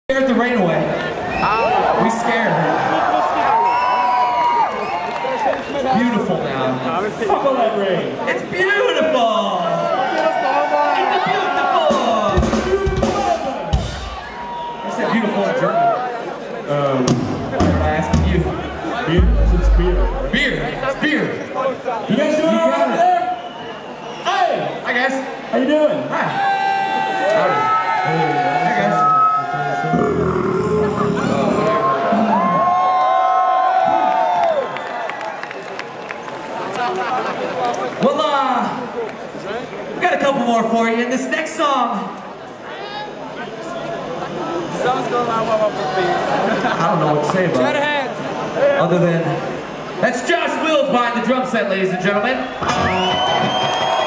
Scared the rain away. We scared her. It's beautiful now. Fuck all that rain. It's beautiful. It's beautiful. I said beautiful in German. I'm asking you. Beer? It's beer. Beer. It's beer. You guys doing all right there? Hey! Hi guys. How you doing? Hi. Howdy. Hi guys. Well, we got a couple more for you in this next song. I don't know what to say about it. Other than, that's Josh Wills behind the drum set, ladies and gentlemen.